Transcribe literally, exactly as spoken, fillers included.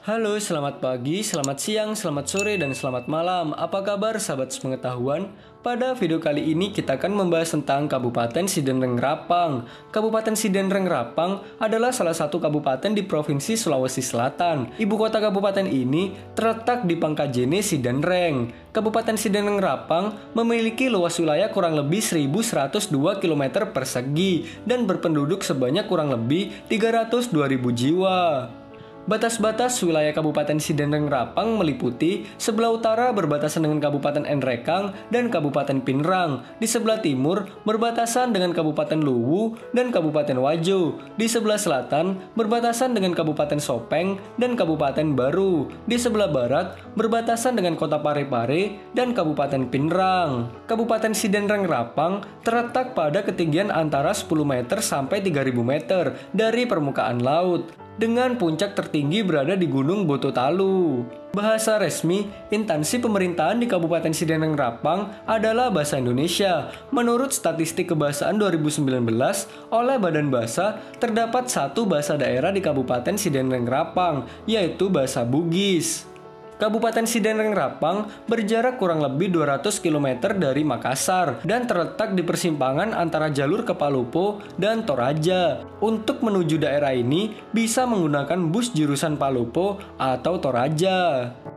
Halo, selamat pagi, selamat siang, selamat sore, dan selamat malam. Apa kabar sahabat sepengetahuan? Pada video kali ini kita akan membahas tentang Kabupaten Sidenreng Rapang. Kabupaten Sidenreng Rapang adalah salah satu kabupaten di Provinsi Sulawesi Selatan. Ibu kota kabupaten ini terletak di Pangkajene Sidenreng. Kabupaten Sidenreng Rapang memiliki luas wilayah kurang lebih seribu seratus dua kilometer persegi dan berpenduduk sebanyak kurang lebih tiga ratus dua ribu jiwa. Batas-batas wilayah Kabupaten Sidenreng Rapang meliputi sebelah utara berbatasan dengan Kabupaten Nrekang dan Kabupaten Pinerang, di sebelah timur berbatasan dengan Kabupaten Luwu dan Kabupaten Wajo, di sebelah selatan berbatasan dengan Kabupaten Sopeng dan Kabupaten Baru, di sebelah barat berbatasan dengan Kota Parepare dan Kabupaten Pinerang. Kabupaten Sidenreng Rapang terletak pada ketinggian antara sepuluh meter sampai tiga ribu meter dari permukaan laut, dengan puncak tertinggi berada di Gunung Bototalu. Bahasa resmi instansi pemerintahan di Kabupaten Sidenreng Rapang adalah Bahasa Indonesia. Menurut statistik kebahasaan dua ribu sembilan belas oleh Badan Bahasa, terdapat satu bahasa daerah di Kabupaten Sidenreng Rapang, yaitu bahasa Bugis. Kabupaten Sidenreng Rapang berjarak kurang lebih dua ratus kilometer dari Makassar dan terletak di persimpangan antara jalur ke Palopo dan Toraja. Untuk menuju daerah ini bisa menggunakan bus jurusan Palopo atau Toraja.